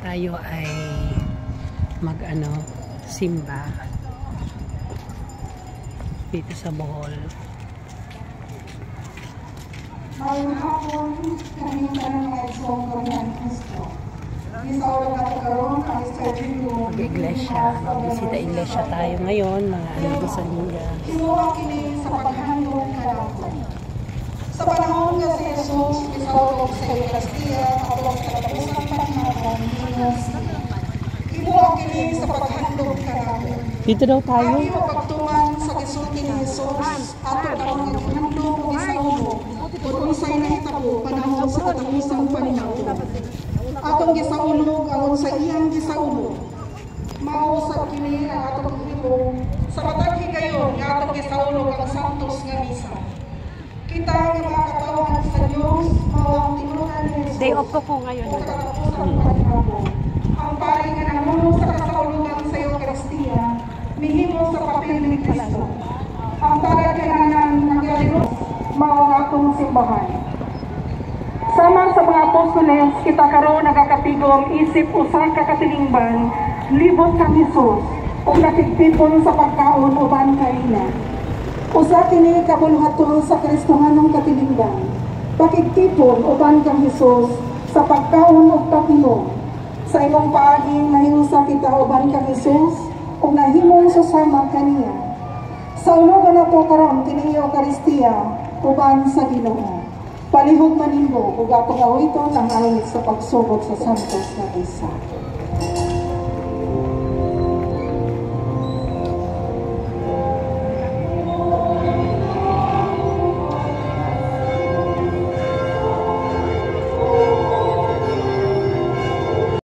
tayo ay simba dito sa Bohol. Mayroon hapon kami ng Sobrang Kristo. Mag-iglesia, magbisita iglesia tayo ngayon, mga sa Liga. Kinuha kini sa paghandong kanato. Sa panahon nga si Jesus, isawag sa Eucharistia, at sa katapusang panahon, kinuha kini sa paghandong kanato. Dito daw tayo. Kami mapagtuman sa gisulti ni Jesus, ato ang handong o isaulo, o unsay nahitabo panahon sa katapusang panahon. Atong gisaulog aron sa iyang gisaulog. Mausap kini ang atong himo sa matag higayon nga atong gisaulog ang santos nga misa. Kita nga mga katawan sa Dios mao ang tinulungan ni Jesus. Day off ko ngayon. Ang pari nga namuno sa kasaulugan sa Eucharistia mihimo sa papel ni Kristo. Ang tagakinanan ng Diyos mao ang atong simbahan. Sama sa mga apostoles, kita karon nagakatigom isip usa ka katilingban, libot kang Hesus, ug nakigtipon sa pagkaon uban kaina. Usa kini kabulhaton sa Kristohanong katilingban, pakigtipon uban kang Hesus sa pagkaon ug paghinom. Sa imong paaging nahiusa kita uban kang Hesus ug nahimong susama kaniya. Sa ulogan nato karon kini Eucharistia uban sa Ginoo. Palihog manimbo ug atong awiton ang awit sa pagsugod sa santos nga misa.